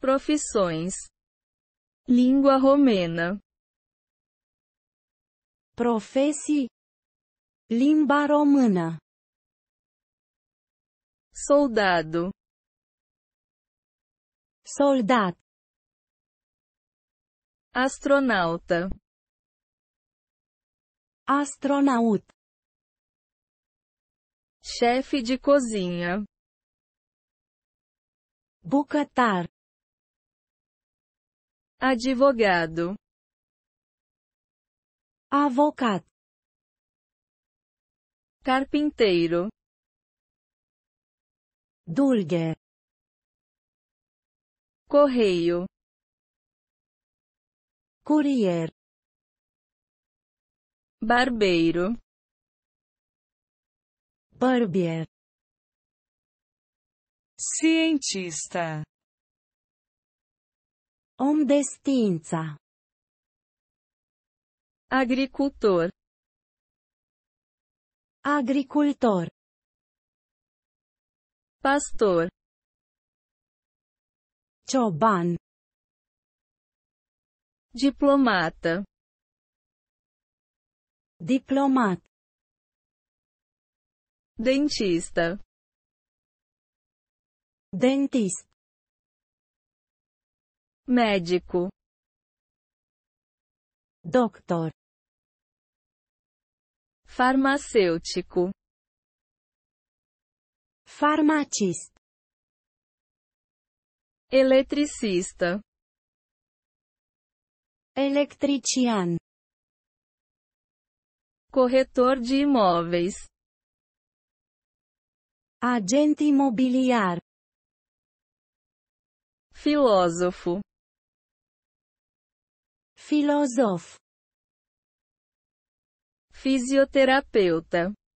Profissões. Língua romena. Profesii. Limba română. Soldado. Soldat. Astronauta. Astronaut. Chefe de cozinha. Bucătar. Advogado. Avocat. Carpinteiro. Dulgher. Correio. Curier. Barbeiro. Barbier. Cientista. Om de știință. Agricultor. Agricultor. Pastor. Cioban. Diplomata. Diplomat. Dentista. Dentist. Médico. Doctor. Farmacêutico. Farmacist. Eletricista. Electrician. Corretor de imóveis. Agent imobiliar. Filósofo. Filozof. Fisioterapeuta.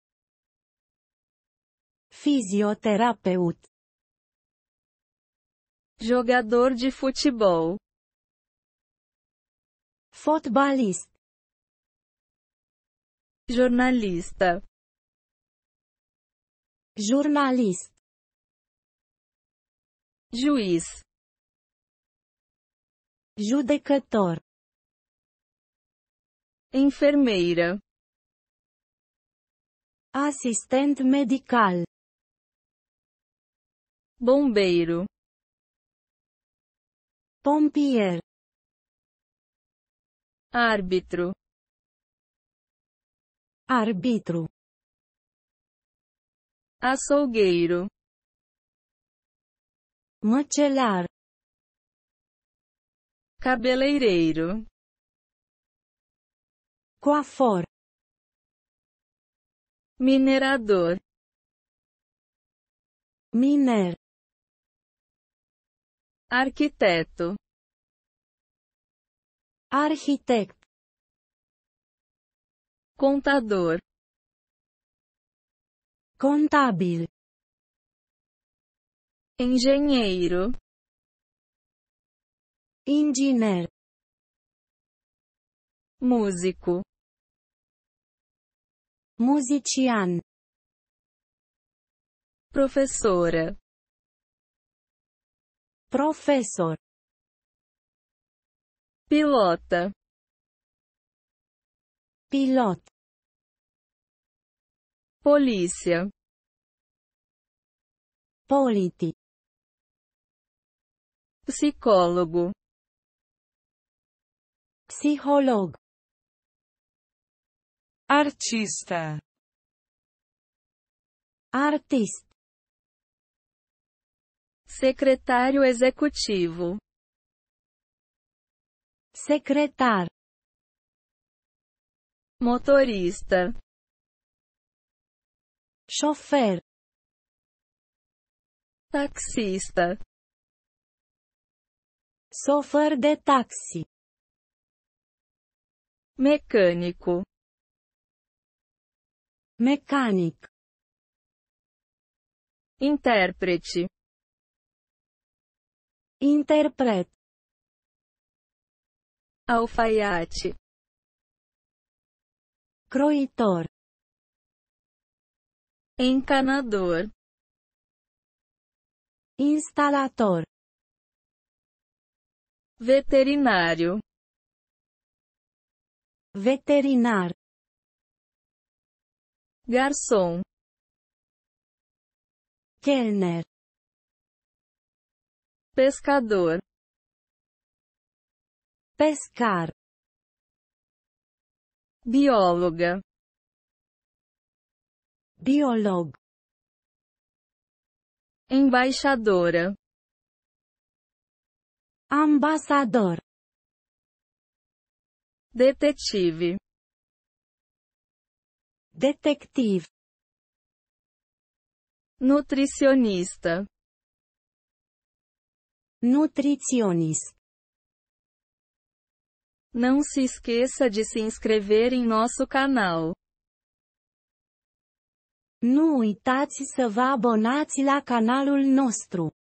Fisioterapeut. Jogador de futebol. Fotbalist. Jornalista. Jurnalist. Juiz. Judecător. Enfermeira. Asistent medical. Bombeiro. Pompier. Árbitro. Arbitru. Açougueiro. Măcelar. Cabeleireiro. Coafor. Minerador. Miner. Arquiteto. Arhitect. Contador. Contabil. Engenheiro. Inginer. Músico. Muzician. Professora. Profesor. Pilota. Pilot. Polícia. Politi. Psicólogo. Psiholog. Artista. Artist. Secretário executivo. Secretar. Motorista. Șofer. Taxista. Șofer de taxi. Mecânico. Mecanic. Intérprete. Interpret. Alfaiate. Croitor. Encanador. Instalator. veterinário, Veterinar. garçom, Kellner. pescador, Pescar. bióloga, Biolog. embaixadora, Ambasador. detetive, Detectiv. nutricionista, Nutriționist. não se esqueça de se inscrever em nosso canal. Nu uitați să vă abonați la canalul nostru.